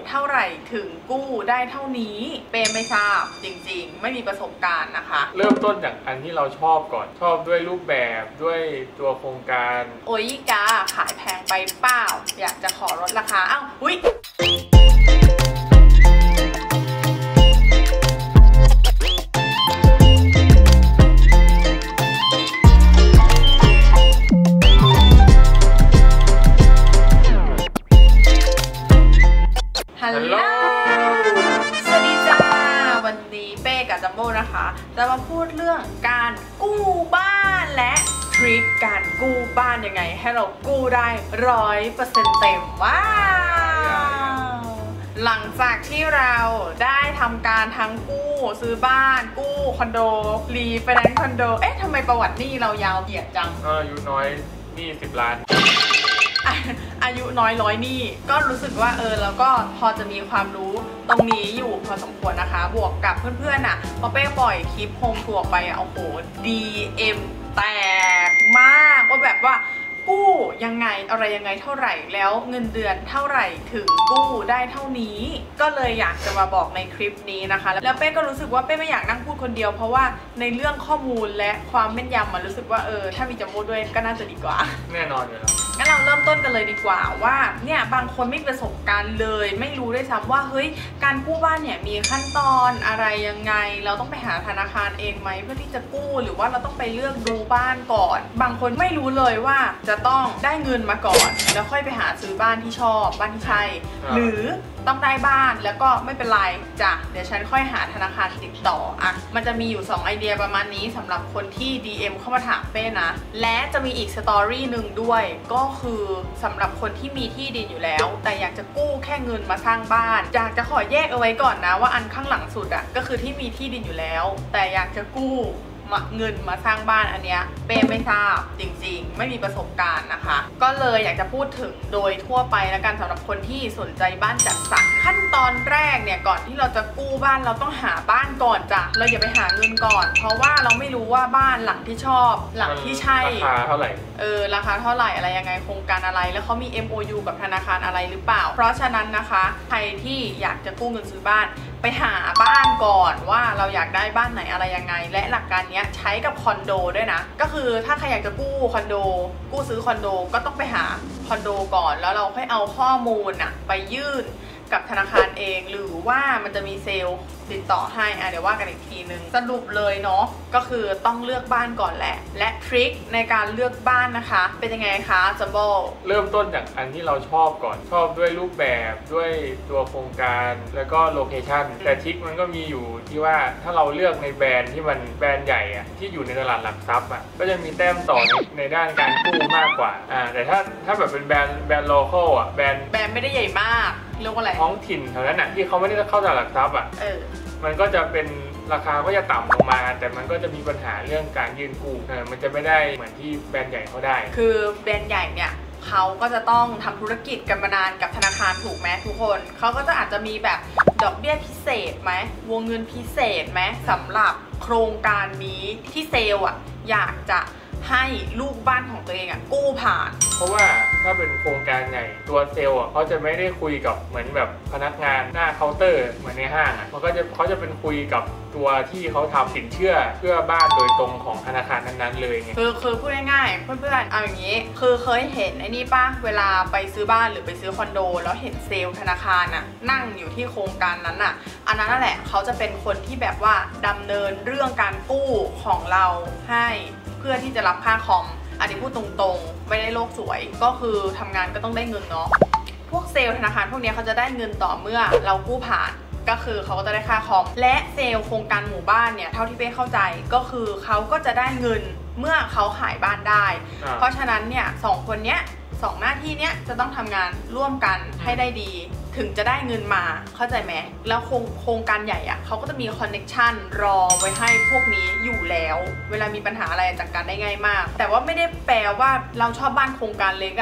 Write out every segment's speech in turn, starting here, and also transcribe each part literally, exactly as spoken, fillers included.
เท่าไหร่ถึงกู้ได้เท่านี้เปไม่ทราบจริงๆไม่มีประสบการณ์นะคะเริ่มต้นจากอันที่เราชอบก่อนชอบด้วยรูปแบบด้วยตัวโครงการโอ้ยกาขายแพงไปเปล่าอยากจะขอลดราคาอ้าวอุ๊ยฮัลโหลสวัสดีจ้าวันนี้เป้กับจัมโบ้นะคะจะมาพูดเรื่องการกู้บ้านและทริคการกู้บ้านยังไงให้เรากู้ได้ร้อยเปอร์เซ็นต์เต็มว้าวหลังจากที่เราได้ทำการทั้งกู้ซื้อบ้านกู้คอนโดรีไฟแนนซ์คอนโดเอ๊ะทำไมประวัติหนี้เรายาวเหยียดจังอายุน้อยหนี้สิบล้านอายุน้อยร้อยนี่ก็รู้สึกว่าเออแล้วก็พอจะมีความรู้ตรงนี้อยู่พอสมควรนะคะบวกกับเพื่อนๆอ่ะพอเป้ปล่อยคลิปโฮมทัวร์ไปโอ้โห ดี เอ็ม แตกมากว่าแบบว่ากู้ยังไงอะไรยังไงเท่าไหร่แล้วเงินเดือนเท่าไหร่ถึงกู้ได้เท่านี้ก็เลยอยากจะมาบอกในคลิปนี้นะคะแล้วเป้ก็รู้สึกว่าเป้ไม่อยากนั่งพูดคนเดียวเพราะว่าในเรื่องข้อมูลและความแม่นยำมันรู้สึกว่าเออถ้ามีจัมโบ้ด้วยก็น่าจะดีกว่าแน่นอนอยู่แล้วงั้นเราเริ่มต้นกันเลยดีกว่าว่าเนี่ยบางคนไม่ประสบการณ์เลยไม่รู้ด้วยซ้ำว่าเฮ้ยการกู้บ้านเนี่ยมีขั้นตอนอะไรยังไงเราต้องไปหาธนาคารเองไหมเพื่อที่จะกู้หรือว่าเราต้องไปเลือกดูบ้านก่อนบางคนไม่รู้เลยว่าจะต้องได้เงินมาก่อนแล้วค่อยไปหาซื้อบ้านที่ชอบบ้านที่ใช่หรือต้องได้บ้านแล้วก็ไม่เป็นไรจ้ะเดี๋ยวฉันค่อยหาธนาคารติดต่ออ่ะมันจะมีอยู่สองไอเดียประมาณนี้สำหรับคนที่ ดี เอ็ม เข้ามาถามเป้นะและจะมีอีกสตอรี่หนึ่งด้วยก็คือสำหรับคนที่มีที่ดินอยู่แล้วแต่อยากจะกู้แค่เงินมาสร้างบ้านอยากจะขอแยกเอาไว้ก่อนนะว่าอันข้างหลังสุดอ่ะก็คือที่มีที่ดินอยู่แล้วแต่อยากจะกู้เงินมาสร้างบ้านอันเนี้ยเป้ไม่ทราบจริงๆไม่มีประสบการณ์นะคะก็เลยอยากจะพูดถึงโดยทั่วไปแล้วกันสำหรับคนที่สนใจบ้านจัดสรรขั้นตอนแรกเนี่ยก่อนที่เราจะกู้บ้านเราต้องหาบ้านก่อนจ้ะเราอย่าไปหาเงินก่อนเพราะว่าเราไม่รู้ว่าบ้านหลังที่ชอบหลังที่ใช่ราคาเท่าไหร่เออราคาเท่าไหร่อะไรยังไงโครงการอะไรแล้วเขามี เอ็ม โอ ยู กับธนาคารอะไรหรือเปล่าเพราะฉะนั้นนะคะใครที่อยากจะกู้เงินซื้อบ้านไปหาบ้านก่อนว่าเราอยากได้บ้านไหนอะไรยังไงและหลักการนี้ใช้กับคอนโดด้วยนะก็คือถ้าใครอยากจะกู้คอนโดกู้ซื้อคอนโดก็ต้องไปหาคอนโดก่อนแล้วเราค่อยเอาข้อมูลอะไปยื่นกับธนาคารเองหรือว่ามันจะมีเซลล์ติดต่อให้อ่ะเดี๋ยวว่ากันอีกทีนึงสรุปเลยเนาะก็คือต้องเลือกบ้านก่อนแหละและทริคในการเลือกบ้านนะคะเป็นยังไงคะจัมโบ้เริ่มต้นจากอันที่เราชอบก่อนชอบด้วยรูปแบบด้วยตัวโครงการแล้วก็โลเคชั่นแต่ทริคมันก็มีอยู่ที่ว่าถ้าเราเลือกในแบรนด์ที่มันแบรนด์ใหญ่อะที่อยู่ในตลาดหลักทรัพย์อะก็จะมีแต้มต่อในด้านการกู้มากกว่าอ่าแต่ถ้าถ้าแบบเป็นแบรนด์แบรนด์โลคอลอะแบรนด์แบรนด์ไม่ได้ใหญ่มากเรียกว่าอะไรท้องถิ่นแถวนั้นอะที่เขาไม่ได้เข้าตลาดหลักทรัพย์อะมันก็จะเป็นราคาก็จะต่ำลงมาแต่มันก็จะมีปัญหาเรื่องการยื่นกู้เออมันจะไม่ได้เหมือนที่แบรนด์ใหญ่เขาได้คือแบรนด์ใหญ่เนี่ยเขาก็จะต้องทำธุรกิจกันมานานกับธนาคารถูกไหมทุกคนเขาก็จะอาจจะมีแบบดอกเบี้ยพิเศษไหมวงเงินพิเศษไหมสำหรับโครงการนี้ที่เซลล์อ่ะอยากจะให้ลูกบ้านของตัวเองอ่ะกู้ผ่านเพราะว่าถ้าเป็นโครงการใหญ่ตัวเซลล์อ่ะเขาจะไม่ได้คุยกับเหมือนแบบพนักงานหน้าเคาน์เตอร์เหมือนในห้างอ่ะมันก็จะเขาจะเป็นคุยกับตัวที่เขาทำสินเชื่อเพื่อบ้านโดยตรงของธนาคารนั้นๆเลยไงคือคือพูดง่ายๆเพื่อนๆเอาอย่างนี้คือเคยเห็นไอ้นี่ป่ะเวลาไปซื้อบ้านหรือไปซื้อคอนโดแล้วเห็นเซลล์ธนาคารอ่ะนั่งอยู่ที่โครงการนั้นอ่ะอันนั้นนั่นแหละเขาจะเป็นคนที่แบบว่าดำเนินเรื่องการกู้ของเราให้เพื่อที่จะรับค่าคอมอันนี้พูดตรงๆไม่ได้โลกสวยก็คือทำงานก็ต้องได้เงินเนาะพวกเซลล์ธนาคารพวกนี้เขาจะได้เงินต่อเมื่อเรากู้ผ่านก็คือเขาก็จะได้ค่าคอมและเซลล์โครงการหมู่บ้านเนี่ยเท่าที่เป้เข้าใจก็คือเขาก็จะได้เงินเมื่อเขาขายบ้านได้เพราะฉะนั้นเนี่ยสองคนเนี้ยสองหน้าที่เนี้ยจะต้องทำงานร่วมกันให้ได้ดีถึงจะได้เงินมาเข้าใจไหมแล้วโครงโครงการใหญ่อะเขาก็จะมีคอนเน็กชันรอไว้ให้พวกนี้อยู่แล้วเวลามีปัญหาอะไรจัดการได้ง่ายมากแต่ว่าไม่ได้แปลว่าเราชอบบ้านโครงการเล็กอะ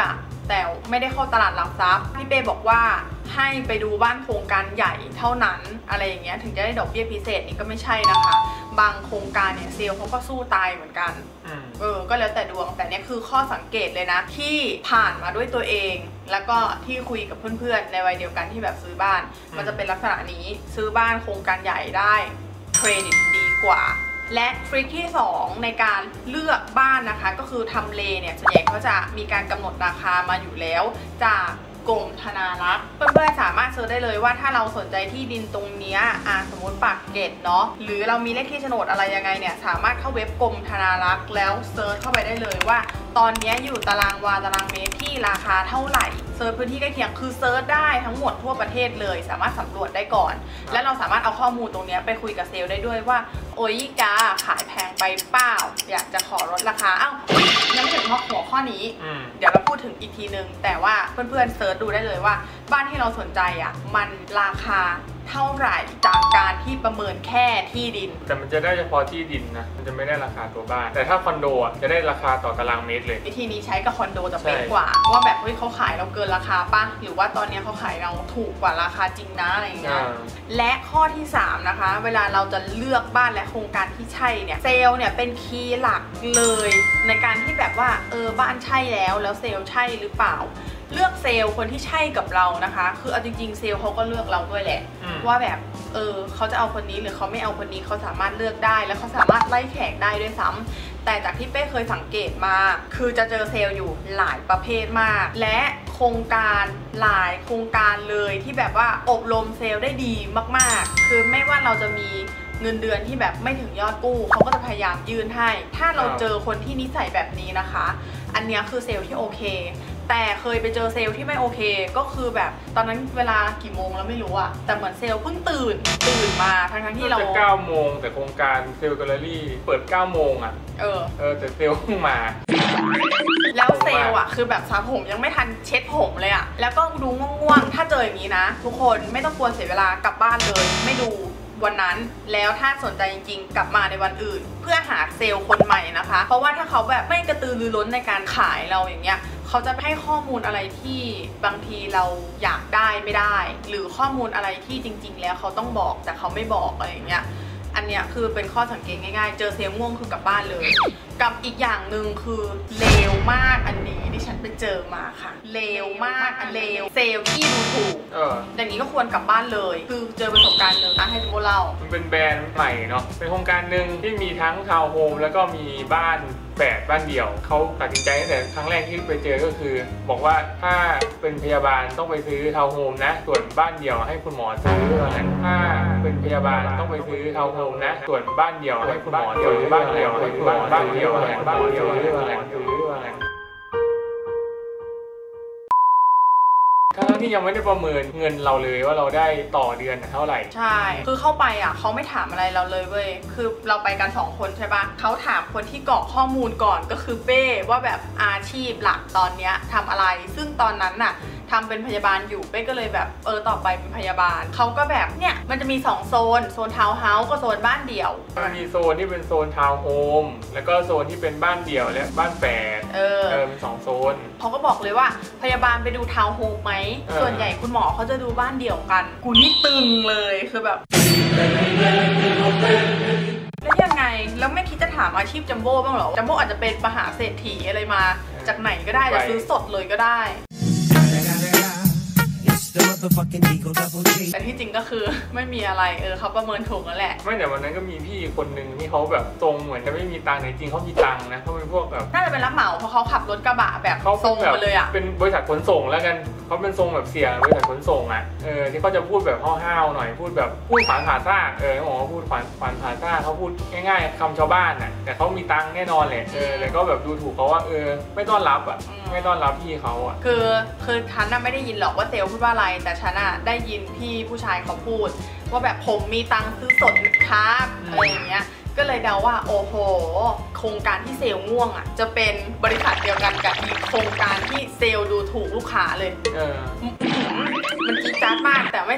แต่ไม่ได้เข้าตลาดหลักทรัพย์พี่เป้บอกว่าให้ไปดูบ้านโครงการใหญ่เท่านั้นอะไรอย่างเงี้ยถึงจะได้ดอกเบี้ยพิเศษนี่ก็ไม่ใช่นะคะบางโครงการเนี่ยเซลล์เขาก็สู้ตายเหมือนกันเออก็แล้วแต่ดวงแต่เนี้ยคือข้อสังเกตเลยนะที่ผ่านมาด้วยตัวเองแล้วก็ที่คุยกับเพื่อนๆในวัยเดียวกันที่แบบซื้อบ้านมันจะเป็นลักษณะนี้ซื้อบ้านโครงการใหญ่ได้เครดิตดีกว่าและทริคที่สองในการเลือกบ้านนะคะก็คือทำเลเนี่ยส่วนใหญ่เขาจะมีการกำหนดราคามาอยู่แล้วจากกรมธนารักษ์เพื่อนๆสามารถเซิร์ชได้เลยว่าถ้าเราสนใจที่ดินตรงนี้อ่าสมมติปากเกร็ดเนาะหรือเรามีเลขที่โฉนดอะไรยังไงเนี่ยสามารถเข้าเว็บกรมธนารักษ์แล้วเซิร์ชเข้าไปได้เลยว่าตอนนี้อยู่ตารางวาตารางเมตรที่ราคาเท่าไหร่เซิร์ชพื้นที่ใกล้เคียงคือเซิร์ชได้ทั้งหมดทั่วประเทศเลยสามารถสำรวจได้ก่อนและเราสามารถเอาข้อมูลตรงนี้ไปคุยกับเซลล์ได้ด้วยว่าโอ้ยกาขายแพงไปเปล่าอยากจะขอลดราคาอ้าวยังไม่ถึงหัวข้อนี้เดี๋ยวเราพูดถึงอีกทีนึงแต่ว่าเพื่อนๆเซิร์ชดูได้เลยว่าบ้านที่เราสนใจอ่ะมันราคาเท่าไหร่จากการที่ประเมินแค่ที่ดินแต่มันจะได้เฉพาะที่ดินนะมันจะไม่ได้ราคาตัวบ้านแต่ถ้าคอนโดอ่ะจะได้ราคาต่อตารางเมตรเลยวิธีนี้ใช้กับคอนโดจะเป็นกว่าว่าแบบเฮ้ยเขาขายเราเกินราคาป่ะหรือว่าตอนนี้เขาขายเราถูกกว่าราคาจริงนะอะไรอย่างเงี้ยและข้อที่สามนะคะเวลาเราจะเลือกบ้านและโครงการที่ใช่เนี่ยเซลล์เนี่ยเป็นคีย์หลักเลยในการที่แบบว่าเออบ้านใช่แล้วแล้วเซลล์ใช่หรือเปล่าเลือกเซลล์คนที่ใช่กับเรานะคะคือเอาจริงๆเซลล์เขาก็เลือกเราด้วยแหละว่าแบบเออเขาจะเอาคนนี้หรือเขาไม่เอาคนนี้เขาสามารถเลือกได้แล้วเขาสามารถไล่แขกได้ด้วยซ้ำแต่จากที่เป้เคยสังเกตมาคือจะเจอเซลล์อยู่หลายประเภทมากและโครงการหลายโครงการเลยที่แบบว่าอบรมเซลล์ได้ดีมากๆคือไม่ว่าเราจะมีเงินเดือนที่แบบไม่ถึงยอดกู้เขาก็จะพยายามยื่นให้ถ้าเราเจอคนที่นิสัยแบบนี้นะคะอันนี้คือเซลล์ที่โอเคแต่เคยไปเจอเซลล์ที่ไม่โอเคก็คือแบบตอนนั้นเวลากี่โมงแล้วไม่รู้อะแต่เหมือนเซลล์เพิ่งตื่นตื่นมาทั้งทั้งที่เราจะเก้าโมงแต่โครงการเซลล์แกลเลอรี่เปิดเก้าโมงอะเออเออแต่เซลล์เพิ่งมาแล้วเซลล์อะคือแบบสระผมยังไม่ทันเช็ดผมเลยอะแล้วก็ดูง่วงๆถ้าเจออย่างนี้นะทุกคนไม่ต้องกลัวเสียเวลากลับบ้านเลยไม่ดูวันนั้นแล้วถ้าสนใจจริงๆกลับมาในวันอื่นเพื่อหาเซลล์คนใหม่นะคะเพราะว่าถ้าเขาแบบไม่กระตือรือร้นในการขายเราอย่างเงี้ยเขาจะให้ข้อมูลอะไรที่บางทีเราอยากได้ไม่ได้หรือข้อมูลอะไรที่จริงๆแล้วเขาต้องบอกแต่เขาไม่บอกอะไรอย่างเงี้ยอันเนี้ยคือเป็นข้อสังเกตง่ายๆเจอเซลล์ง่วงคือกลับบ้านเลยกับอีกอย่างหนึ่งคือเลวมากอันนี้ที่ฉันไปเจอมาค่ะเลวมากอันเลวเซลล์ที่ดูถูกเอออย่างนี้ก็ควรกลับบ้านเลยคือเจอประสบการณ์หนึ่งให้ทุกคนเล่ามันเป็นแบรนด์ใหม่เนาะเป็นโครงการหนึ่งที่มีทั้งทาวน์โฮมแล้วก็มีบ้านแฝดบ้านเดี่ยวเขาตัดสินใจตั้งแต่ครั้งแรกที่ไปเจอก็คือบอกว่าถ้าเป็นพยาบาลต้องไปซื้อทาวน์โฮมนะส่วนบ้านเดี่ยวให้คุณหมอซื้ออะไรถ้าเป็นพยาบาลต้องไปซื้อทาวน์โฮมนะส่วนบ้านเดี่ยวให้คุณหมอซื้อบ้านเดี่ยวให้คุณหมอบ้านเดี่ยวอะไรบ้านเดี่ยวซื้ออะไรซื้ออะไรทั้งที่ยังไม่ได้ประเมินเงินเราเลยว่าเราได้ต่อเดือนเท่าไหร่ใช่คือเข้าไปอ่ะเขาไม่ถามอะไรเราเลยเว้ยคือเราไปกันสองคนใช่ปะเขาถามคนที่กรอกข้อมูลก่อนก็คือเป้ว่าแบบอาชีพหลักตอนเนี้ยทำอะไรซึ่งตอนนั้นน่ะทำเป็นพยาบาลอยู่เป้ก็เลยแบบเออต่อไปเป็นพยาบาลเขาก็แบบเนี่ยมันจะมีสองโซนโซนทาวน์เฮาส์กับโซนบ้านเดี่ยวมันมีโซนที่เป็นโซนทาวน์โฮมแล้วก็โซนที่เป็นบ้านเดี่ยวและบ้านแฝดเออเออมีสองโซนเขาก็บอกเลยว่าพยาบาลไปดูทาวน์โฮมไหมส่วนใหญ่คุณหมอเขาจะดูบ้านเดี่ยวกันกูนี่ตึงเลยคือแบบแล้วยังไงแล้วไม่คิดจะถามอาชีพจัมโบ้บ้างหรอจัมโบ้อาจจะเป็นมหาเศรษฐีอะไรมาจากไหนก็ได้จะซื้อสดเลยก็ได้แต่ที่จริงก็คือไม่มีอะไรเออเขาประเมินถูกแล้วแหละไม่แต่วันนั้นก็มีพี่คนหนึ่งที่เขาแบบทรงเหมือนจะไม่มีตังค์แต่จริงเขามีตังค์นะเขาเป็นพวกแบบน่าจะเป็นรับเหมาเพราะเขาขับรถกระบะแบบทรงมาเลยอ่ะเป็นบริษัทขนส่งแล้วกันเขาเป็นทรงแบบเสียบริษัทขนส่งอ่ะเออที่เขาจะพูดแบบห้าวๆหน่อยพูดแบบพูดขวานผ่าซ่าเออเขาบอกว่าพูดขวานขวานผ่าซ่าเขาพูดง่ายๆคำชาวบ้านอ่ะแต่เขามีตังค์แน่นอนแหละเออแต่ก็แบบดูถูกเขาว่าเออไม่ต้อนรับอ่ะไม่ต้อนรับพี่เขาอ่ะคือคือฉันน่ะไม่ได้ยินหรอกว่าเซลล์พูดว่าอะไรแต่ฉันอ่ะได้ยินพี่ผู้ชายเขาพูดว่าแบบผมมีตังค์ซื้อสดครับอะไรอย่างเงี้ยก็เลยเดาว่าโอ้โหโครงการที่เซลล์ง่วงอ่ะจะเป็นบริษัทเดียวกันกับอีกโครงการที่เซลล์ดูถูกลูกค้าเลยเออมันจี๊ดจ๊าดมากแต่ไม่สามารถ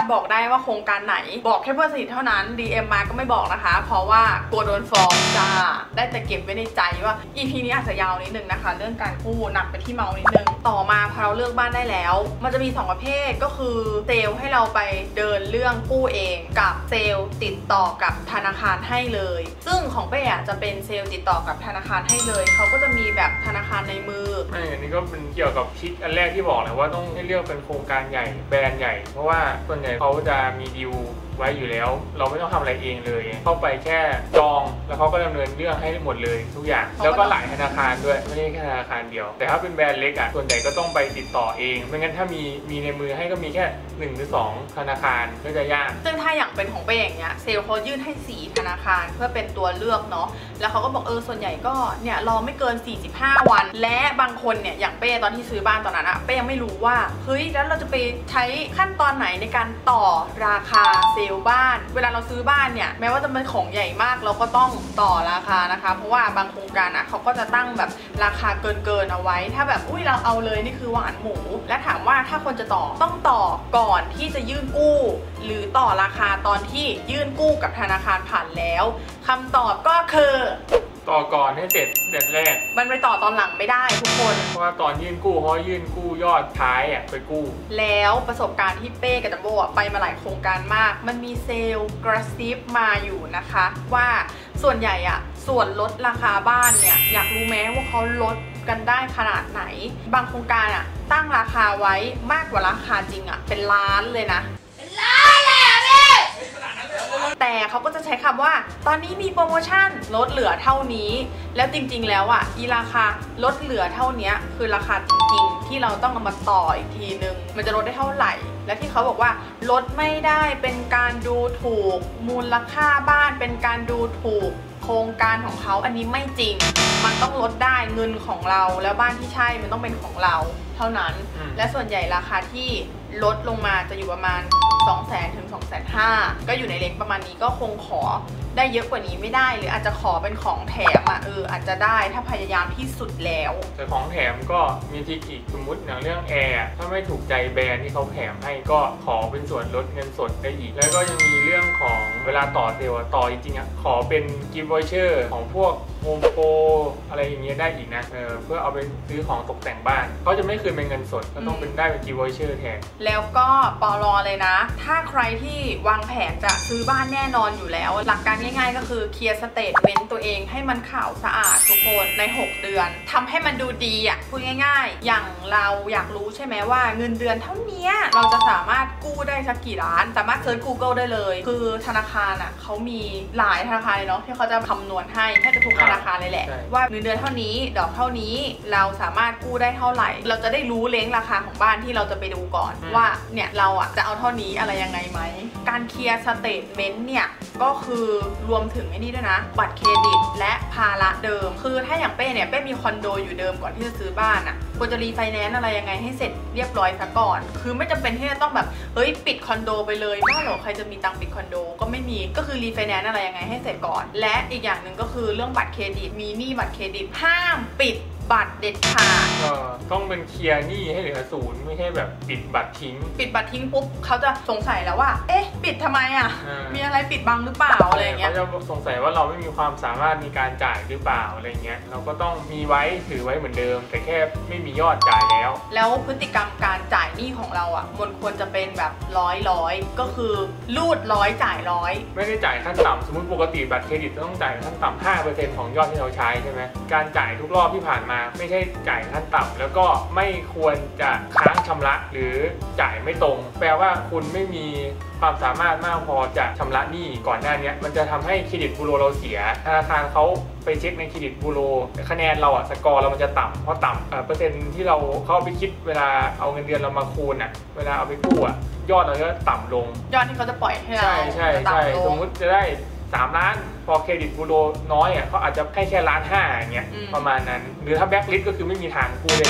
บอกได้ว่าโครงการไหนบอกแค่เพื่อนสนิทเท่านั้น ดี เอ็ม มาก็ไม่บอกนะคะเพราะว่ากลัวโดนฟ้องจ้าได้แต่เก็บไว้ในใจว่า อี พี นี้อาจจะยาวนิดนึงนะคะเรื่องการกู้หนักไปที่เมานิดนึงต่อมาพอเราเลือกบ้านได้แล้วมันจะมีสองประเภทก็คือเซลล์ให้เราไปเดินเรื่องกู้เองกับเซลล์ติดต่อกับธนาคารให้เลยซึ่งของเป้จะเป็นเซลล์ติดต่อกับธนาคารให้เลยเขาก็จะมีแบบธนาคารในมือไม่อันนี้ก็เป็นเกี่ยวกับทิศอันแรกที่บอกเลยว่าต้องให้เลือกเป็นโครงการใหญ่แบรนด์ใหญ่เพราะว่าส่วนใหญ่เขาจะมีดีลไว้อยู่แล้วเราไม่ต้องทำอะไรเองเลยเข้าไปแค่จองแล้วเขาก็ดำเนินเรื่องให้หมดเลยทุกอย่างแล้วก็หลายธนาคารด้วยไม่ใช่แค่ธนาคารเดียวแต่ถ้าเป็นแบรนด์เล็กอ่ะส่วนใหญ่ก็ต้องไปติดต่อเองไม่งั้นถ้ามีมีในมือให้ก็มีแค่หนึ่งหรือสองธนาคารก็จะยากซึ่งถ้าอย่างเป็นของเป้อย่างเงี้ยเซลล์เขายื่นให้สี่ธนาคารเพื่อเป็นตัวเลือกเนาะแล้วเขาก็บอกเออส่วนใหญ่ก็เนี่ยรอไม่เกินสี่สิบห้าวันและบางคนเนี่ยอย่างเป้ตอนที่ซื้อบ้านตอนนั้นอะเป้ยังไม่รู้ว่าเฮ้ยแล้วเราจะไปใช้ขั้นตอนไหนในการต่อราคาเซลล์บ้านเวลาเราซื้อบ้านเนี่ยแม้ว่าจะเป็นของใหญ่มากเราก็ต้องต่อราคานะคะเพราะว่าบางโครงการอะเขาก็จะตั้งแบบราคาเกินเกินเอาไว้ถ้าแบบอุ้ยเราเอาเลยนี่คือหวานหมูและถามว่าถ้าคนจะต่อต้องต่อก่อนที่จะยื่นกู้หรือต่อราคาตอนที่ยื่นกู้กับธนาคารผ่านแล้วคำตอบก็คือต่อก่อนให้เสร็จเดือนแรกมันไปต่อตอนหลังไม่ได้ทุกคนเพราะว่าตอนยื่นกู้เขายื่นกู้ยอดท้ายอ่ะไปกู้แล้วประสบการณ์ที่เป้กับจัมโบ้ไปมาหลายโครงการมากมันมีเซลล์กระซิบมาอยู่นะคะว่าส่วนใหญ่อ่ะส่วนลดราคาบ้านเนี่ยอยากรู้ไหมว่าเขาลดกันได้ขนาดไหนบางโครงการอ่ะตั้งราคาไว้มากกว่าราคาจริงอ่ะเป็นล้านเลยนะเป็นล้านเลยอ่ะพี่แต่เขาก็จะใช้คำว่าตอนนี้มีโปรโมชั่นลดเหลือเท่านี้แล้วจริงๆแล้วอ่ะอีราคาลดเหลือเท่านี้คือราคาจริงๆที่เราต้องเอามาต่ออีกทีนึงมันจะลดได้เท่าไหร่และที่เขาบอกว่าลดไม่ได้เป็นการดูถูกมูลค่าบ้านเป็นการดูถูกโครงการของเขาอันนี้ไม่จริงมันต้องลดได้เงินของเราแล้วบ้านที่ใช่มันต้องเป็นของเราเท่านั้นและส่วนใหญ่ราคาที่ลดลงมาจะอยู่ประมาณ สองแสน ถึง สองแสนห้าหมื่น ก็อยู่ในเลนประมาณนี้ก็คงขอได้เยอะกว่านี้ไม่ได้หรืออาจจะขอเป็นของแถมอ่ะเอออาจจะได้ถ้าพยายามที่สุดแล้วแต่ของแถมก็มีทริคอีกสมมติอย่างเรื่องแอร์ถ้าไม่ถูกใจแบรนด์ที่เขาแถมให้ก็ขอเป็นส่วนลดเงินสดได้อีกแล้วก็ยังมีเรื่องของเวลาต่อเซลล์ต่อจริงๆอ่ะขอเป็นกิฟต์วอเชอร์ของพวกโฮมโปรอะไรอย่างเงี้ยได้อีกนะเออเพื่อเอาไปซื้อของตกแต่งบ้านเขาจะไม่คืนเป็นเงินสดก็ต้องเป็นได้เป็นกิฟต์วอเชอร์แทนแล้วก็ปลอเลยนะถ้าใครที่วางแผนจะซื้อบ้านแน่นอนอยู่แล้วหลักการง่ายๆก็คือเคลียร์สเตทเมนต์ตัวเองให้มันขาวสะอาดทุกคนในหกเดือนทำให้มันดูดีอ่ะพูดง่ายๆอย่างเราอยากรู้ใช่ไหมว่าเงินเดือนเท่านี้เราจะสามารถกู้ได้สักกี่ล้านสามารถเซิร์ช Google ได้เลยคือธนาคารอ่ะเขามีหลายธนาคารเลยเนาะที่เขาจะคำนวณให้แทบจะทุกธนาคารเลยแหละว่าเงินเดือนเท่านี้ดอกเท่านี้เราสามารถกู้ได้เท่าไหร่เราจะได้รู้เลนส์ราคาของบ้านที่เราจะไปดูก่อนว่าเนี่ยเราอ่ะจะเอาเท่านี้อะไรยังไงไหมการเคลียร์สเตทเมนต์เนี่ยก็คือรวมถึงไอ้นี่ด้วยนะบัตรเครดิตและภาระเดิมคือถ้าอย่างเป้เนี่ยเป้มีคอนโดอยู่เดิมก่อนที่จะซื้อบ้านอ่ะควรจะรีไฟแนนซ์อะไรยังไงให้เสร็จเรียบร้อยซะก่อนคือไม่จำเป็นที่จะต้องแบบเฮ้ยปิดคอนโดไปเลยบ้าหรอใครจะมีตังค์ปิดคอนโดก็ไม่มีก็คือรีไฟแนนซ์อะไรยังไงให้เสร็จก่อนและอีกอย่างหนึ่งก็คือเรื่องบัตรเครดิตมีหนี้บัตรเครดิตห้ามปิดบัตรเด็ดขาดก็ต้องเป็นเคลียร์หนี้ให้เหลือศูนย์ไม่ใช่แบบปิดบัตรทิ้งปิดบัตรทิ้งปุ๊บเขาจะสงสัยแล้วว่าเอ๊ะปิดทำไมอ่ะมีอะไรปิดบังหรือเปล่าอะไรเงี้ยเขาจะสงสัยว่าเราไม่มีความสามารถในการจ่ายหรือเปล่าอะไรเงี้ยเราก็ต้องมีไว้ถือไว้เหมือนเดิมแต่แค่ไม่มียอดจ่ายแล้วแล้วพฤติกรรมการจ่ายหนี้ของเราอ่ะมันควรจะเป็นแบบร้อยร้อยก็คือรูดร้อยจ่ายร้อยไม่ได้จ่ายขั้นต่ำสมมติปกติบัตรเครดิตต้องจ่ายขั้นต่ำ ห้าเปอร์เซ็นต์ ของยอดที่เราใช้ใช่ไหมการจ่ายทุกรอบที่ผ่านมาไม่ใช่จ่ายขั้นต่ำแล้วก็ไม่ควรจะค้างชำระหรือจ่ายไม่ตรงแปลว่าคุณไม่มีความสามารถมากพอจะชำระหนี้ก่อนหน้านี้มันจะทำให้เครดิตบูโรเราเสียธนาคารเขาไปเช็คในเครดิตบูโรคะแนนเราอะสกอร์เรามันจะต่ำเพราะต่ำเปอร์เซ็นต์ที่เราเข้าไปคิดเวลาเอาเงินเดือนเรามาคูณอะเวลาเอาไปกู้อะยอดเราจะต่ำลงยอดที่เขาจะปล่อยให้เราใช่ใช่ใช่สมมุติจะได้สามล้านพอเครดิตบูโรน้อยอ่ะเขาอาจจะให้แค่ล้านห้าอย่างเงี้ยประมาณนั้นหรือถ้าแบ็คลิสต์ก็คือไม่มีทางกู้ได้เลย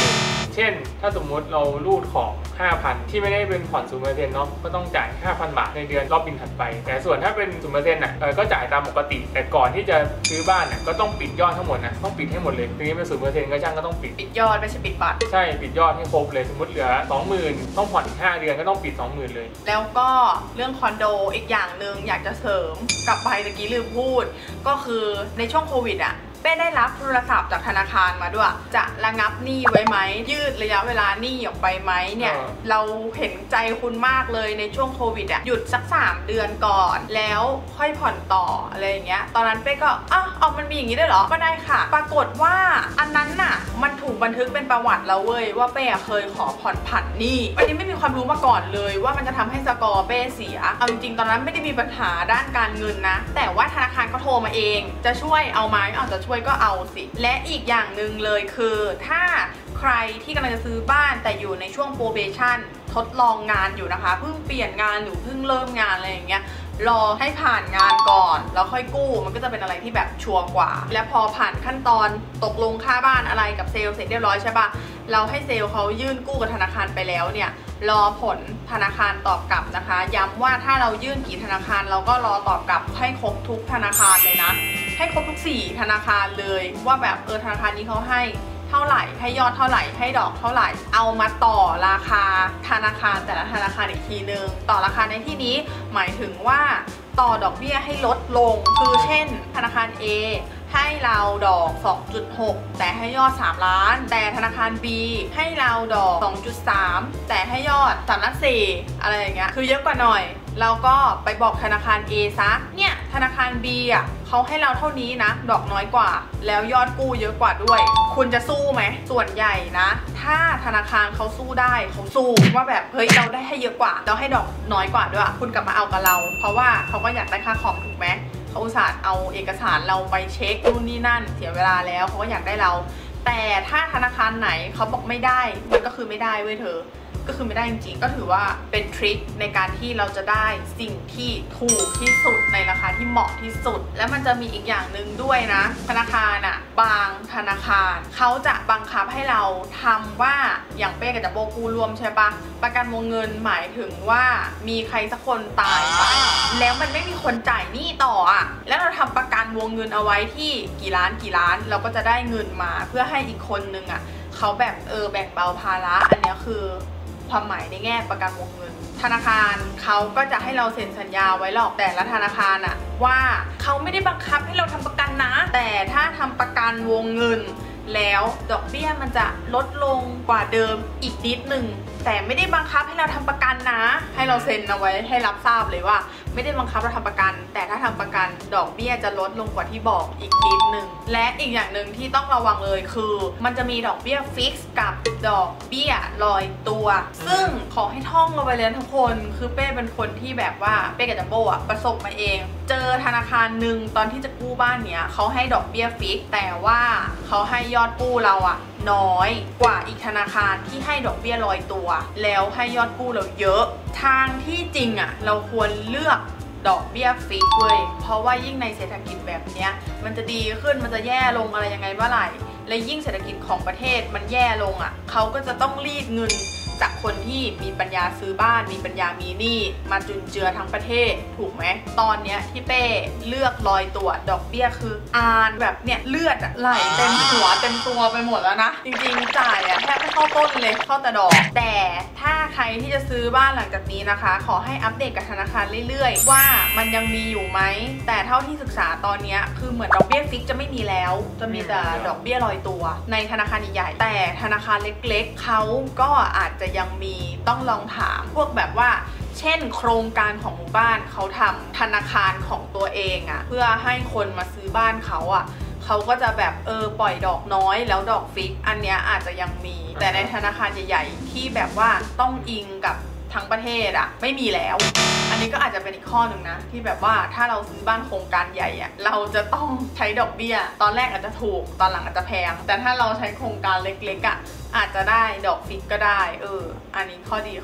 เช่นถ้าสมมุติเรารูดของ ห้าพัน ที่ไม่ได้เป็นผ่อน ศูนย์เปอร์เซ็นต์ เนาะก็ต้องจ่าย ห้าพัน บาทในเดือนรอบบินถัดไปแต่ส่วนถ้าเป็น ศูนย์เปอร์เซ็นต์ น่ะเออก็จ่ายตามปกติแต่ก่อนที่จะซื้อบ้านน่ะก็ต้องปิดยอดทั้งหมดนะต้องปิดให้หมดเลยทีนี้เป็น ศูนย์เปอร์เซ็นต์ ก็ช่างก็ต้องปิดปิดยอดไม่ใช่ปิดบัตรใช่ปิดยอดให้ครบเลยสมมติเหลือ สองหมื่น ต้องผ่อนอีกห้าเดือนก็ต้องปิด สองหมื่น เลยแล้วก็เรื่องคอนโดอีกอย่างหนึ่งอยากจะเสริมกับไปตะกี้ลืมพูดก็คือในช่วงโควิดอ่ะเป้ได้รับโทรศัพท์จากธนาคารมาด้วยจะระงับหนี้ไว้ไหมยืดระยะเวลาหนี้ออกไปไหมเนี่ยเราเห็นใจคุณมากเลยในช่วงโควิดอ่ะหยุดสักสามเดือนก่อนแล้วค่อยผ่อนต่ออะไรอย่างเงี้ยตอนนั้นเป้ก็อ้าวเอามันมีอย่างนี้ด้วยเหรอก็ได้ค่ะปรากฏว่าอันนั้นน่ะมันถูกบันทึกเป็นประวัติแล้วเว้ยว่าเป้เคยขอผ่อนผันหนี้อันนี้ไม่มีความรู้มาก่อนเลยว่ามันจะทำให้สกอร์เป้เสียเอาจริงๆตอนนั้นไม่ได้มีปัญหาด้านการเงินนะแต่ว่าธนาคารก็โทรมาเองจะช่วยเอาไหมเอาจะช่วยก็เอาสิและอีกอย่างหนึ่งเลยคือถ้าใครที่กำลังจะซื้อบ้านแต่อยู่ในช่วงโปรเบชั่นทดลองงานอยู่นะคะเพิ่งเปลี่ยนงานหรือเพิ่งเริ่มงานอะไรอย่างเงี้ยรอให้ผ่านงานก่อนแล้วค่อยกู้มันก็จะเป็นอะไรที่แบบชัวร์กว่าและพอผ่านขั้นตอนตกลงค่าบ้านอะไรกับเซลล์เสร็จเรียบร้อยใช่ปะเราให้เซลล์เขายื่นกู้กับธนาคารไปแล้วเนี่ยรอผลธนาคารตอบกลับนะคะย้ำว่าถ้าเรายื่นกี่ธนาคารเราก็รอตอบกลับให้ครบทุกธนาคารเลยนะให้ครบทุกสี่ธนาคารเลยว่าแบบเออธนาคารนี้เขาให้เท่าไหร่ให้ยอดเท่าไหร่ให้ดอกเท่าไหร่เอามาต่อราคาธนาคารแต่ละธนาคารอีกทีนึงต่อราคาในที่นี้หมายถึงว่าต่อดอกเบี้ยให้ลดลงคือเช่นธนาคาร A ให้เราดอก สองจุดหก แต่ให้ยอดสามล้านแต่ธนาคาร B ให้เราดอก สองจุดสาม แต่ให้ยอดสามล้านสี่ อะไรอย่างเงี้ยคือเยอะกว่าหน่อยเราก็ไปบอกธนาคาร A ซะเนี่ยธนาคาร B อ่ะเขาให้เราเท่านี้นะดอกน้อยกว่าแล้วยอดกู้เยอะกว่าด้วยคุณจะสู้ไหมส่วนใหญ่นะถ้าธนาคารเขาสู้ได้เขาสู้ว่าแบบเฮ้ยเราได้ให้เยอะกว่าเราให้ดอกน้อยกว่าด้วยคุณกลับมาเอากับเราเพราะว่าเขาก็อยากได้ค่าคอมถูกไหมเขาอุตส่าห์เอาเอกสารเราไปเช็คนู่นนี่นั่นเสียเวลาแล้วเขาก็อยากได้เราแต่ถ้าธนาคารไหนเขาบอกไม่ได้มันก็คือไม่ได้เว้ยเธอก็คือไม่ได้จริงๆก็ถือว่าเป็นทริคในการที่เราจะได้สิ่งที่ถูกที่สุดในราคาที่เหมาะที่สุดแล้วมันจะมีอีกอย่างหนึ่งด้วยนะธนาคารอ่ะบางธนาคารเขาจะบังคับให้เราทำว่าอย่างเป้กับจับโบกู้รวมใช่ปะประกันวงเงินหมายถึงว่ามีใครสักคนตายไปแล้วมันไม่มีคนจ่ายหนี้ต่ออ่ะแล้วเราทำประกันวงเงินเอาไว้ที่กี่ล้านกี่ล้านเราก็จะได้เงินมาเพื่อให้อีกคนนึงอ่ะเขาแบบเออแบ่งเบาภาระอันนี้คือความหมายในแง่ประกันวงเงินธนาคารเขาก็จะให้เราเซ็นสัญญาไว้หรอกแต่ละธนาคารอะว่าเขาไม่ได้บังคับให้เราทำประกันนะแต่ถ้าทำประกันวงเงินแล้วดอกเบี้ยมันจะลดลงกว่าเดิมอีกนิดหนึ่งแต่ไม่ได้บังคับให้เราทำประกันนะให้เราเซ็นเอาไว้ให้รับทราบเลยว่าไม่ได้บังคับเราทำประกันแต่ถ้าทำประกันดอกเบี้ยจะลดลงกว่าที่บอกอีกนิดหนึ่งและอีกอย่างหนึ่งที่ต้องระวังเลยคือมันจะมีดอกเบี้ยฟิกซ์กับดอกเบี้ยลอยตัวซึ่งขอให้ท่องเอาไว้เลยทุกคนคือเป้เป็นคนที่แบบว่าเป้กับจัมโบ้อะประสบมาเองเจอธนาคารหนึ่งตอนที่จะกู้บ้านเนี้ยเขาให้ดอกเบี้ยฟิกซ์แต่ว่าเขาให้ยอดกู้เราอะน้อยกว่าอีกธนาคารที่ให้ดอกเบี้ยลอยตัวแล้วให้ยอดกู้เราเยอะทางที่จริงอะเราควรเลือกดอกเบี้ยฟิกเว้ยเพราะว่ายิ่งในเศรษฐกิจแบบเนี้ยมันจะดีขึ้นมันจะแย่ลงอะไรยังไงเมื่อไหร่และยิ่งเศรษฐกิจของประเทศมันแย่ลงอะเขาก็จะต้องรีดเงินจากคนที่มีปัญญาซื้อบ้านมีปัญญามีหนี้มาจุนเจือทั้งประเทศถูกไหมตอนเนี้ยที่เป้เลือกลอยตัวดอกเบี้ยคืออ่านแบบเนี้ยเลือดอะไหลเต็มหัวเต็มตัวไปหมดแล้วนะจริงๆจ่ายอะแทบไม่เข้าต้นเลยเข้าแต่ดอกแต่ถ้าใครที่จะซื้อบ้านหลังจากนี้นะคะขอให้อัปเดตกับธนาคารเรื่อยๆว่ามันยังมีอยู่ไหมแต่เท่าที่ศึกษาตอนนี้คือเหมือนดอกเบี้ยฟิกจะไม่มีแล้วจะมีแต่ดอกเบี้ยลอยตัวในธนาคารใหญ่ๆแต่ธนาคารเล็กๆเขาก็อาจจะยังมีต้องลองถามพวกแบบว่าเช่นโครงการของหมู่บ้านเขาทำธนาคารของตัวเองอะเพื่อให้คนมาซื้อบ้านเขาอะเขาก็จะแบบเออปล่อยดอกน้อยแล้วดอกฟิกอันเนี้ยอาจจะยังมีแต่ในธนาคารใหญ่ๆที่แบบว่าต้องอิงกับทั้งประเทศอะไม่มีแล้วอันนี้ก็อาจจะเป็นอีกข้อหนึ่งนะที่แบบว่าถ้าเราซื้อบ้านโครงการใหญ่อะเราจะต้องใช้ดอกเบี้ยตอนแรกอาจจะถูกตอนหลังอาจจะแพงแต่ถ้าเราใช้โครงการเล็กๆอะอาจจะได้ดอกฟิกก็ได้เอออันนี้ข้อดีของ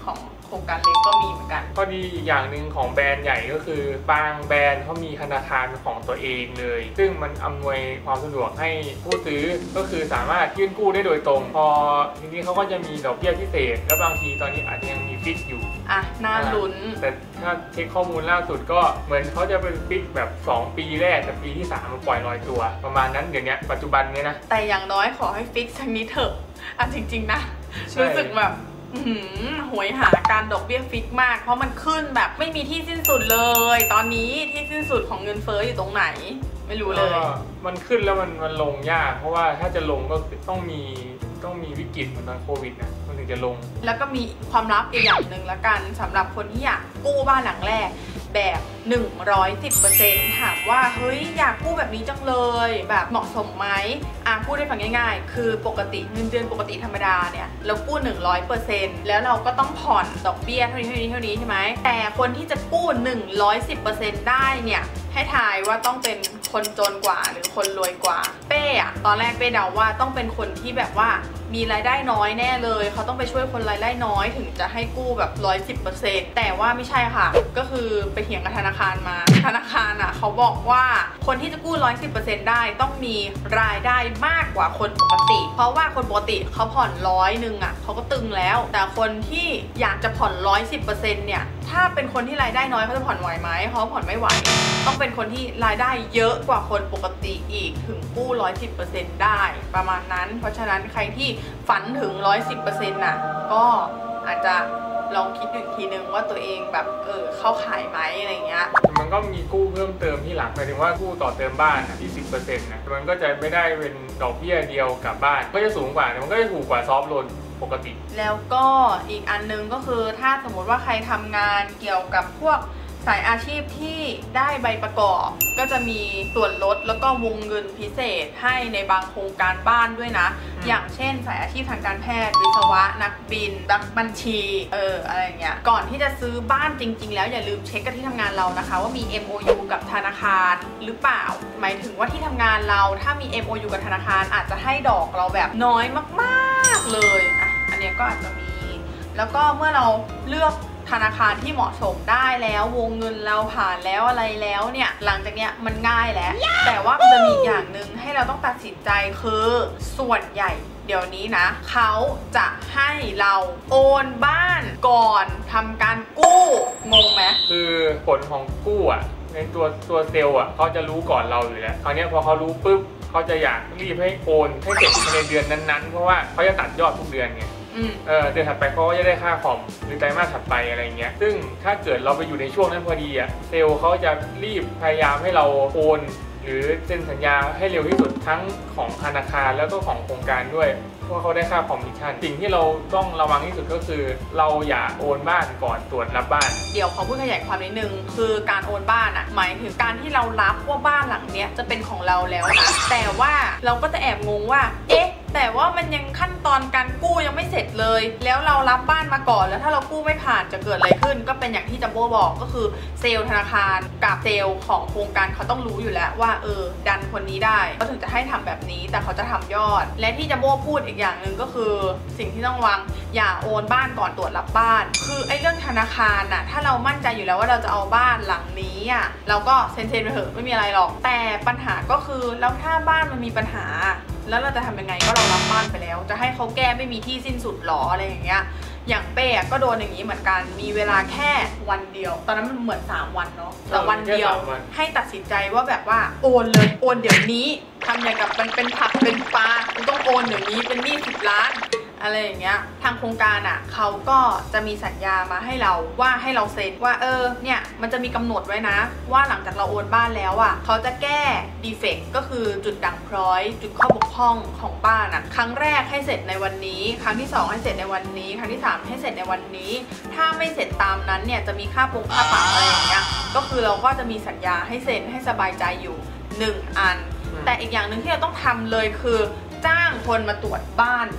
โครงการเล็กก็มีเหมือนกันข้อดีอีกอย่างหนึ่งของแบรนด์ใหญ่ก็คือบางแบรนด์เขามีธนาคารของตัวเองเลยซึ่งมันอำนวยความสะดวกให้ผู้ซื้อก็คือสามารถยื่นกู้ได้โดยตรงพอทีนี้เขาก็จะมีดอกเบี้ยพิเศษและบางทีตอนนี้อาจจะยังมีฟิกอยู่อ่ะน่าลุ้นแต่ถ้าเช็คข้อมูลล่าสุดก็เหมือนเขาจะเป็นฟิกแบบสองปีแรกแต่ปีที่สามมันปล่อยลอยตัวประมาณนั้นเดี๋ยวนี้ปัจจุบันนี้นะแต่อย่างน้อยขอให้ฟิกสักนิดเถอะอ่ะจริงๆนะรู้สึกแบบหวยหาการดอกเบี้ยฟิกมากเพราะมันขึ้นแบบไม่มีที่สิ้นสุดเลยตอนนี้ที่สิ้นสุดของเงินเฟ้ออยู่ตรงไหนไม่รู้เลยมันขึ้นแล้วมันมันลงยากเพราะว่าถ้าจะลงก็ต้องมีต้องมีวิกฤตเหมือนตอนโควิดนะมันถึงจะลงแล้วก็มีความลับอีกอย่างหนึ่งละกันสำหรับคนที่อยากกู้บ้านหลังแรกแบบ หนึ่งร้อยสิบเปอร์เซ็นต์ ถามว่าเฮ้ยอยากกู้แบบนี้จังเลยแบบเหมาะสมไหมอ่ะพูดให้ฟังง่ายๆคือปกติเงินเดือนปกติธรรมดาเนี่ยเรากู้ หนึ่งร้อยเปอร์เซ็นต์ แล้วเราก็ต้องผ่อนดอกเบี้ยเท่านี้เท่านี้เท่านี้ใช่ไหมแต่คนที่จะกู้ หนึ่งร้อยสิบเปอร์เซ็นต์ ได้เนี่ยให้ทายว่าต้องเป็นคนจนกว่าหรือคนรวยกว่าเป้อะตอนแรกเป้เดาว่าต้องเป็นคนที่แบบว่ามีรายได้น้อยแน่เลยเขาต้องไปช่วยคนรายได้น้อยถึงจะให้กู้แบบ หนึ่งร้อยสิบเปอร์เซ็นต์ แต่ว่าไม่ใช่ค่ะก็คือไปเถียงกับธนาคารมาธนาคารอ่ะเขาบอกว่าคนที่จะกู้ หนึ่งร้อยสิบเปอร์เซ็นต์ ได้ต้องมีรายได้มากกว่าคนปกติเพราะว่าคนปกติเขาผ่อนร้อยหนึ่งอ่ะเขาก็ตึงแล้วแต่คนที่อยากจะผ่อน หนึ่งร้อยสิบเปอร์เซ็นต์ เนี่ยถ้าเป็นคนที่รายได้น้อยเขาจะผ่อนไหวไหมเขาผ่อนไม่ไหวต้องเป็นคนที่รายได้เยอะกว่าคนปกติอีกถึงกู้ หนึ่งร้อยสิบเปอร์เซ็นต์ ได้ประมาณนั้นเพราะฉะนั้นใครที่ฝันถึง หนึ่งร้อยสิบเปอร์เซ็นต์ น่ะก็อาจจะลองคิดดูอีกทีนึงว่าตัวเองแบบเออเข้าขายไหมอะไรเงี้ยมันก็มีกู้เพิ่มเติมที่หลังหมายถึงว่ากู้ต่อเติมบ้านที่ สิบเปอร์เซ็นต์ นะมันก็จะไม่ได้เป็นดอกเบี้ยเดียวกับบ้านก็จะสูงกว่ามันก็จะถูกกว่าซอฟท์โลนปกติแล้วก็อีกอันนึงก็คือถ้าสมมติว่าใครทำงานเกี่ยวกับพวกสายอาชีพที่ได้ใบประกอบก็จะมีส่วนลดแล้วก็วงเงินพิเศษให้ในบางโครงการบ้านด้วยนะอย่างเช่นสายอาชีพทางการแพทย์วิศวะนักบินนักบัญชีเอออะไรเงี้ยก่อนที่จะซื้อบ้านจริงๆแล้วอย่าลืมเช็คกับที่ทำงานเรานะคะว่ามี เอ็ม โอ ยู กับธนาคารหรือเปล่าหมายถึงว่าที่ทำงานเราถ้ามี เอ็ม โอ ยู กับธนาคารอาจจะให้ดอกเราแบบน้อยมากๆเลยอ่ะอันนี้ก็อาจจะมีแล้วก็เมื่อเราเลือกธนาคารที่เหมาะสมได้แล้ววงเงินเราผ่านแล้วอะไรแล้วเนี่ยหลังจากเนี้ยมันง่ายแล้ว yeah! แต่ว่ามันจะมีอย่างหนึ่งให้เราต้องตัดสินใจคือส่วนใหญ่เดี๋ยวนี้นะเขาจะให้เราโอนบ้านก่อนทำการกู้งงไหมคือผลของกู้อ่ะในตัวตัวเซลล์อ่ะเขาจะรู้ก่อนเราอยู่แล้วคราวนี้พอเขารู้ปุ๊บเขาจะอยากรีบให้โอนให้เสร็จในเดือนนั้นๆเพราะว่าเขาจะตัดยอดทุกเดือนไงเออเดือนถัดไปเขาก็จะได้ค่าคอมหรือไตรมาสถัดไปอะไรเงี้ยซึ่งถ้าเกิดเราไปอยู่ในช่วงนั้นพอดีอ่ะเซลล์เขาจะรีบพยายามให้เราโอนหรือเซ็นสัญญาให้เร็วที่สุดทั้งของธนาคารแล้วก็ของโครงการด้วยเพราะเขาได้ค่าคอมมิชชั่นสิ่งที่เราต้องระวังที่สุดก็คือเราอย่าโอนบ้านก่อนตรวจรับบ้านเดี๋ยวขอพูดขยายความนิดนึงคือการโอนบ้านอ่ะหมายถึงการที่เรารับว่าบ้านหลังเนี้ยจะเป็นของเราแล้วนะแต่ว่าเราก็จะแอบงงว่าเอ๊ะแต่ว่ามันยังขั้นตอนการกู้ยังไม่เสร็จเลยแล้วเรารับบ้านมาก่อนแล้วถ้าเรากู้ไม่ผ่านจะเกิดอะไรขึ้นก็เป็นอย่างที่จัมโบ้บอกก็คือเซลล์ธนาคารกับเซลล์ของโครงการเขาต้องรู้อยู่แล้วว่าเออดันคนนี้ได้เขาถึงจะให้ทำแบบนี้แต่เขาจะทำยอดและที่จัมโบ้พูดอีกอย่างหนึ่งก็คือสิ่งที่ต้องระวังอย่าโอนบ้านก่อนตรวจรับบ้านคือไอ้เรื่องธนาคารน่ะถ้าเรามั่นใจอยู่แล้วว่าเราจะเอาบ้านหลังนี้อ่ะเราก็เซ็นเซ็นไปเถอะไม่มีอะไรหรอกแต่ปัญหาก็คือแล้วถ้าบ้านมันมีปัญหาแล้วเราจะทำยังไงก็เรารับบ้านไปแล้วจะให้เขาแก้ไม่มีที่สิ้นสุดหรออะไรอย่างเงี้ยอย่างเป้ก็โดนอย่างนี้เหมือนกันมีเวลาแค่วันเดียวตอนนั้นมันเหมือนสามวันเนาะแต่วันเดียวให้ตัดสินใจว่าแบบว่าโอนเลยโอนเดี๋ยวนี้ทำอย่างกับมันเป็นผักเป็นปลาต้องโอนเดี๋ยวนี้เป็นหนี้สิบล้านอะไรอย่างเงี้ยทางโครงการอ่ะเขาก็จะมีสัญญามาให้เราว่าให้เราเซ็นว่าเออเนี่ยมันจะมีกำหนดไว้นะว่าหลังจากเราโอนบ้านแล้วอ่ะเขาจะแก้ดีเฟกต์ก็คือจุดด่างพร้อยจุดข้อบกพร่องของบ้านอ่ะครั้งแรกให้เสร็จในวันนี้ครั้งที่สองให้เสร็จในวันนี้ครั้งที่สามให้เสร็จในวันนี้ถ้าไม่เสร็จตามนั้นเนี่ยจะมีค่าปรงค่าปรับอะไรอย่างเงี้ยก็คือเราก็จะมีสัญญาให้เซ็นให้สบายใจอยู่หนึ่งอันแต่อีกอย่างหนึ่งที่เราต้องทำเลยคือจ้างคนมาตรวจบ้านจ้ะ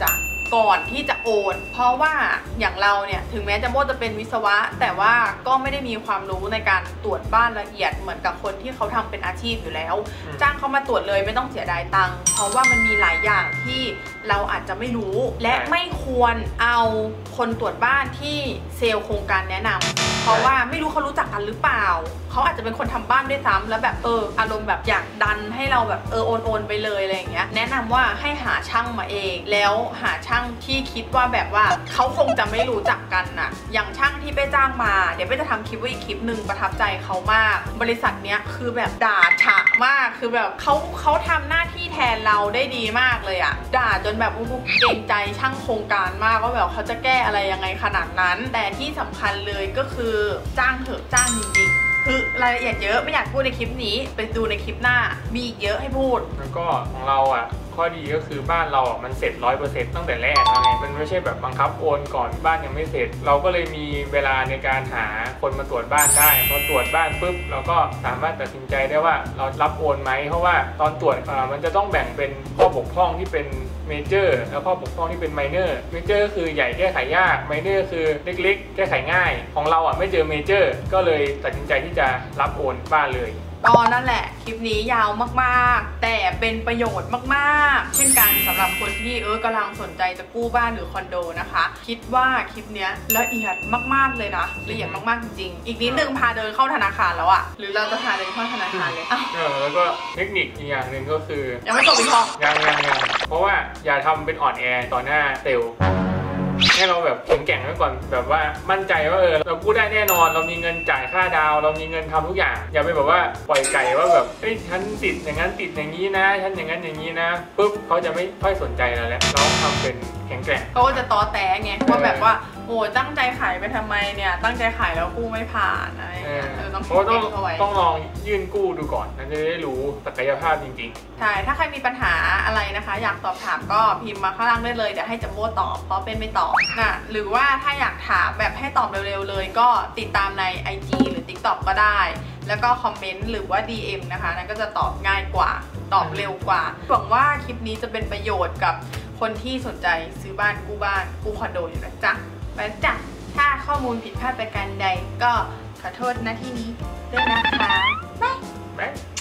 ก่อนที่จะโอนเพราะว่าอย่างเราเนี่ยถึงแม้จะโมจะเป็นวิศวะแต่ว่าก็ไม่ได้มีความรู้ในการตรวจบ้านละเอียดเหมือนกับคนที่เขาทำเป็นอาชีพอยู่แล้วจ้างเขามาตรวจเลยไม่ต้องเสียดายตังค์เพราะว่ามันมีหลายอย่างที่เราอาจจะไม่รู้และไม่ควรเอาคนตรวจบ้านที่เซลล์โครงการแนะนำเพราะว่าไม่รู้เขารู้จักกันหรือเปล่าเขาอาจจะเป็นคนทำบ้านด้วยซ้ำแล้วแบบเอออารมณ์แบบอยากดันให้เราแบบเออโอนโอนไปเลยอะไรอย่างเงี้ยแนะนำว่าให้หาช่างมาเองแล้วหาช่างที่คิดว่าแบบว่าเขาคงจะไม่รู้จักกันน่ะอย่างช่างที่ไปจ้างมาเดี๋ยวไปจะทำคลิปไว้อีกคลิปหนึ่งประทับใจเขามากบริษัทเนี้ยคือแบบด่าฉะมากคือแบบเขาเขาทำหน้าที่แทนเราได้ดีมากเลยอะด่าจนแบบเกรงใจช่างโครงการมากว่าแบบเขาจะแก้อะไรยังไงขนาดนั้นแต่ที่สำคัญเลยก็คือจ้างเถอะจ้างจริงๆคือรายละเอียดเยอะไม่อยากพูดในคลิปนี้ไปดูในคลิปหน้ามีอีกเยอะให้พูดแล้วก็ของเราอ่ะข้อดีก็คือบ้านเราอ่ะมันเสร็จร้อยเปอร์เซ็นต์ตั้งแต่แรกแล้วไงมันไม่ใช่แบบบังคับโอนก่อนบ้านยังไม่เสร็จเราก็เลยมีเวลาในการหาคนมาตรวจบ้านได้พอตรวจบ้านปุ๊บเราก็สามารถตัดสินใจได้ว่าเรารับโอนไหมเพราะว่าตอนตรวจอ่ามันจะต้องแบ่งเป็นข้อบกพร่องที่เป็นเมเจอร์แล้วข้อบกพร่องที่เป็นไมเนอร์เมเจอร์คือใหญ่แก้ไขยากไมเนอร์คือเล็กๆแก้ไขง่ายของเราอ่ะไม่เจอเมเจอร์ก็เลยตัดสินใจที่จะรับโอนบ้านเลยก็นั่นแหละคลิปนี้ยาวมากๆแต่เป็นประโยชน์มากๆเช่นกันสำหรับคนที่เออกำลังสนใจจะกู้บ้านหรือคอนโดนะคะคิดว่าคลิปนี้ละเอียดมากๆเลยนะละเอียดมากๆจริงๆอีกนิดนึงพาเดินเข้าธนาคารแล้วอะหรือเราจะพาเดินเข้าธนาคารเลยอ้าวแล้วก็เทคนิคอีกอย่างหนึ่งก็คือยังไม่จบอีกหรอยังยังยังเพราะว่าอย่าทำเป็นอ่อนแอต่อหน้าเซลล์ให้เราแบบแข็งแกร่งไว้ก่อนแบบว่ามั่นใจว่าเออเรากู้ได้แน่นอนเรามีเงินจ่ายค่าดาวเรามีเงินทำทุกอย่างอย่าไปแบบว่าปล่อยไก่ว่าแบบเฮ้ยฉันติดอย่างนั้นติดอย่างนี้นะฉันอย่างนั้นอย่างนี้นะปุ๊บเขาจะไม่ค่อยสนใจเราแล้วเราทำเป็นแข็งแกร่งเขาก็จะตอแตไงว่าแบบว่าโอ้ตั้งใจขายไปทำไมเนี่ยตั้งใจขายแล้วกู้ไม่ผ่านอะไรเงี้ยต้องคิดเองเอาไว้ต้องลองยื่นกู้ดูก่อนนั่นจะได้รู้ศักยภาพจริงๆใช่ถ้าใครมีปัญหาอะไรนะคะอยากสอบถามก็พิมพ์มาข้างล่างได้เลยเดี๋ยวให้จัมโบ้ตอบเพราะเป็นไม่ตอบนะหรือว่าถ้าอยากถามแบบให้ตอบเร็วๆเลยก็ติดตามใน ไอ จี หรือ ติ๊กต็อก ก็ได้แล้วก็คอมเมนต์หรือว่า ดี เอ็ม นะคะนั่นก็จะตอบง่ายกว่าตอบเร็วกว่าหวังว่าคลิปนี้จะเป็นประโยชน์กับคนที่สนใจซื้อบ้านกู้บ้านกู้คอนโดอยู่นะจ๊ะไปจ้ะถ้าข้อมูลผิดพลาดประการใดก็ขอโทษณที่นี้ด้วยนะคะบ๊ายบาย